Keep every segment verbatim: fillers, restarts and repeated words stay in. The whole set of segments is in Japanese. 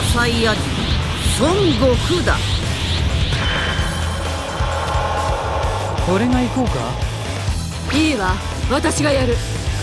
サイヤ人孫悟空だ。 俺が行こうか。 いいわ、私がやる。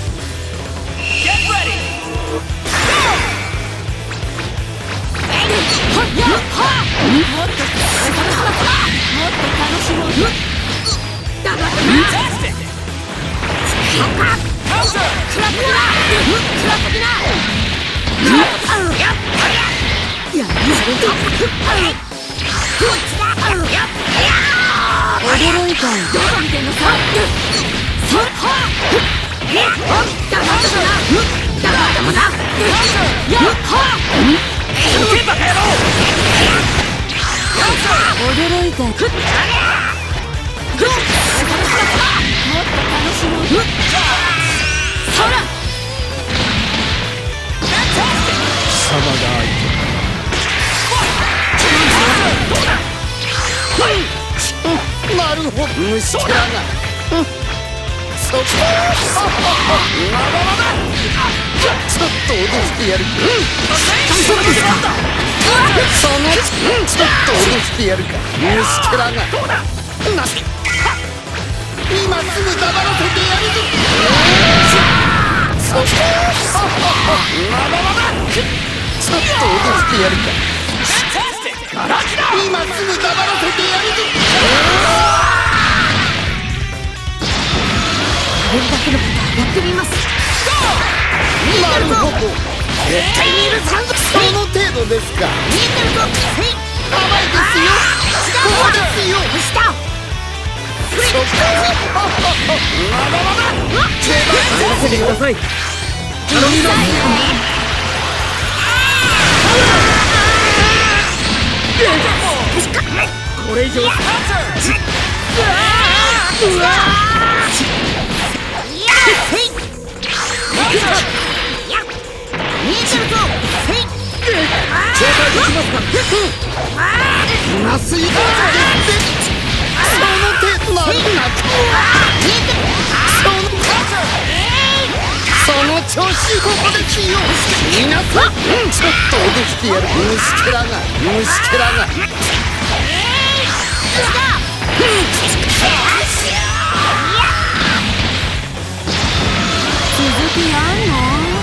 驚いた。どこ見てんのさ。そっは驚いた。もっと楽しもう。そら貴様が相手。 なるほど、虫けらが。そこ。ちょっと脅してやる。そのちょっと脅してやるか、虫けらが。なし。今すぐ黙らせてやるぞ。そこ。ちょっと脅してやるか。今すぐ黙らせてやるぞ。これだけのことやってみます。なるほど、絶対に許さんぞ。その程度ですか。見えてるぞ。甘いですよ。そうですよ。したそこ。任せてください。頼みます。これ以上。うわ見えてるぞ。紹介できますか。麻酔がその手なんだ。その調子、ここですよ。皆さん、ちょっと脅してやる。虫けらが、虫けらが。 続きあんの？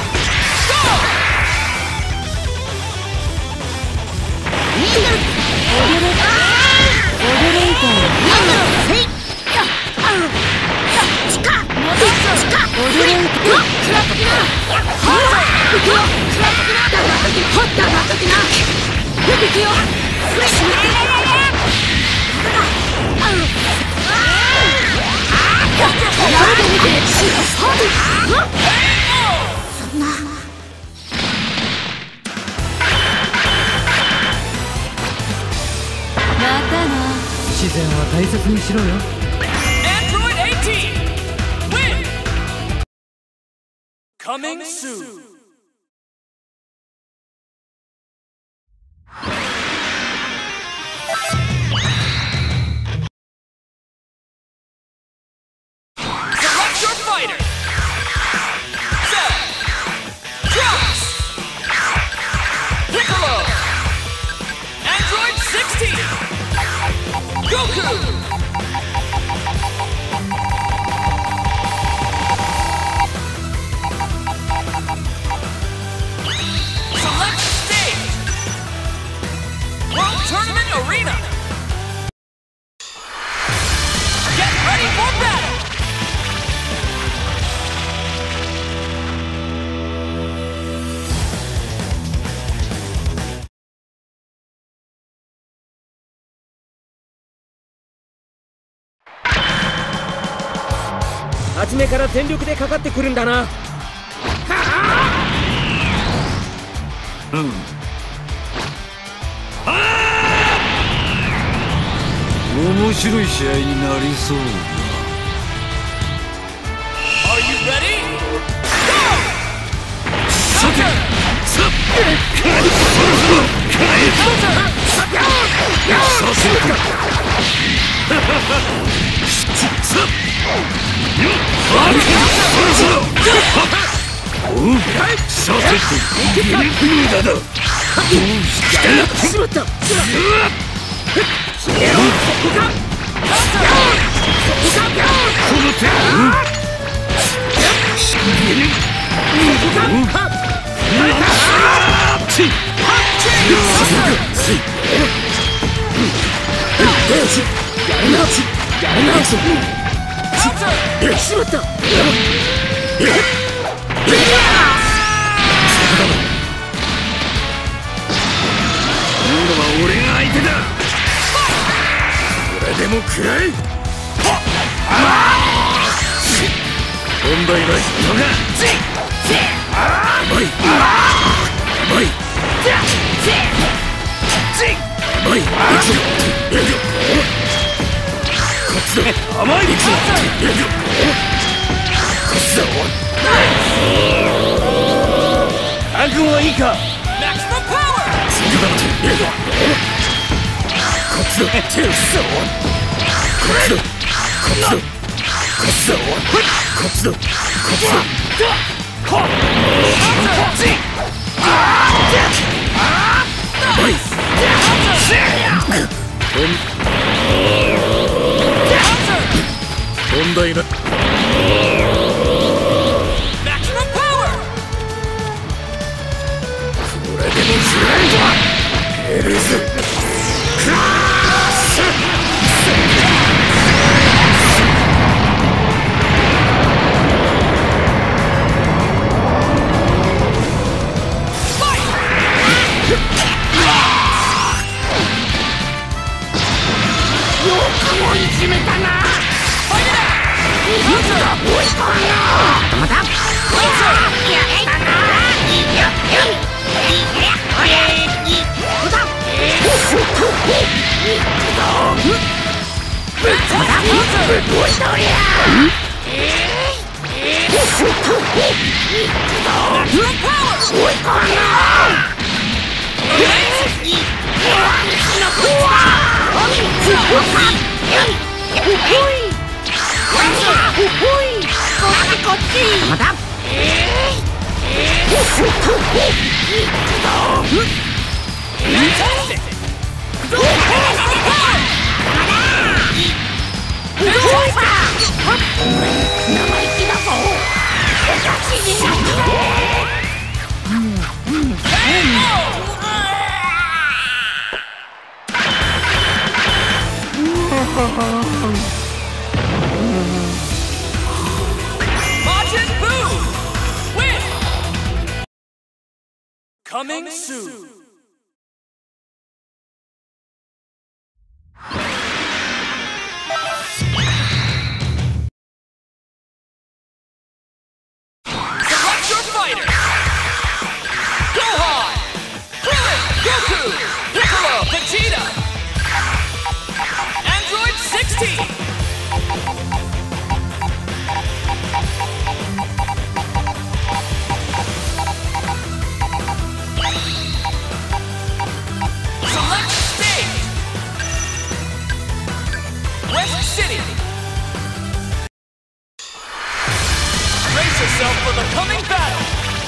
見えてる。驚いた。驚いた。見えてる。地下。地下。驚いた。食らっときな。はぁ。行くよ。食らっときな。だがっとき。ほったがっときな。行くよ。フレッシュ。やるで見て。そんな。またな。 自然は大切にしろよ。 Android eighteen win. Coming soon. Select your fighter. Cell. Trunks. Piccolo. Android sixteen. Goku! Select stage! World Tournament Arena! Get ready for battle! 初めから全力でかかってくるんだな。うん。面白い試合になりそうだ。 Are you ready? Go! さて、さっ、かえ、そろそろ、かえ、させるか。さっ、よっ、そろそろ、おう、させて、無駄だ。 しまった。この手。しまった。今度は俺が相手だ。これでも食らえ。問題は人が甘い甘い甘いこっちだ。甘いこっちだ。覚悟はいいか。 Maximum power! こっちだ。手をこっちだ。こっちだ。こっちだ。こっちだ。こっちだ。こっちだ。問題だ。 Maximum power! これでもつらいぞ。エルズクラッシュ。よくもいじめたな。またまた Majin Buu! Win! Coming soon! Select your fighter! Gohan! Krillin! Goku! Piccolo! Vegeta! Android sixteen! Select stage! West City! Brace yourself for the coming battle!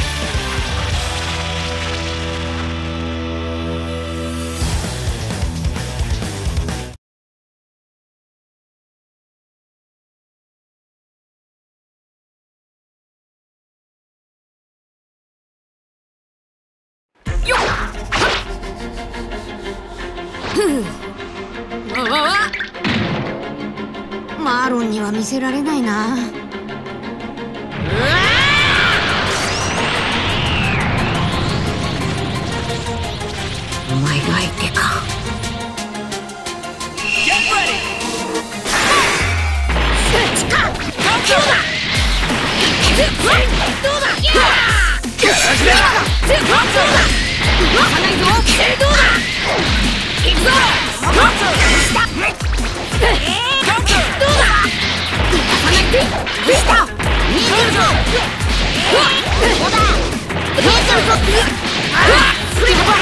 ふう。わわわ。マーロンには見せられないな。お前が相手か。 Get ready! スイッチか。 Counter! どうだ。 ガラスだ。 どうだ。動かないぞ。どうだ。行くぞ。どうだ。行かさないで。見た。見てるぞ。どうだ。どうするぞ。ああ。スリッパ。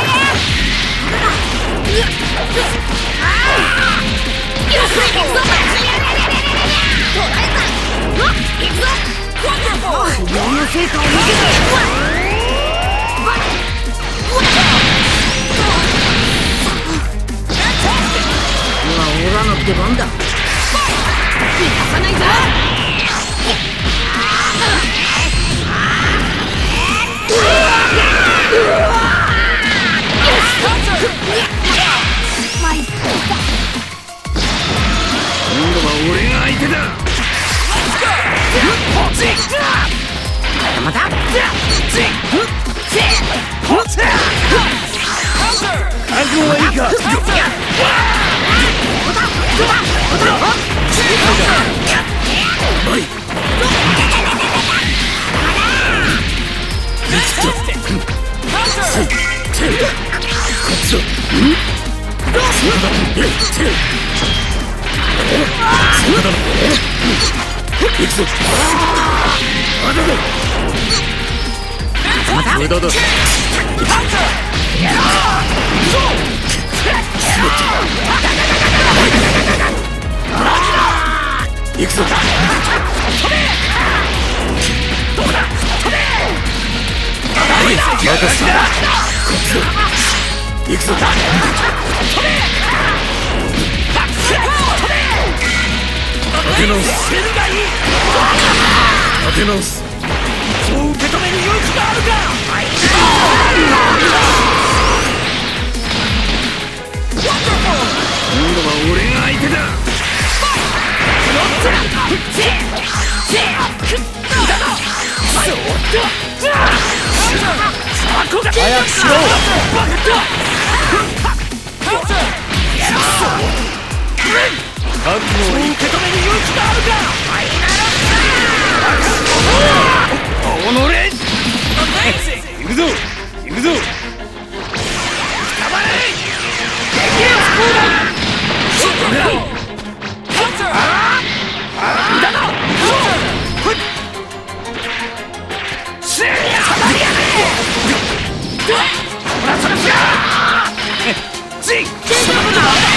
ああ。よく行くぞ。捉えた。行くぞ。自分の成果を見せて。 出番だ。逃がさないぞ。 今度は俺が相手だ。 また覚悟はいいか。おい無駄だ。行くぞ。任せた。行くぞ。立て直す。立て直す。そう受け止める勇気があるか。今度は俺が相手だ。 早くしろ。覚悟を受け止める勇気があるか。 おのれ。行くぞ行くぞ。 大丈夫だ。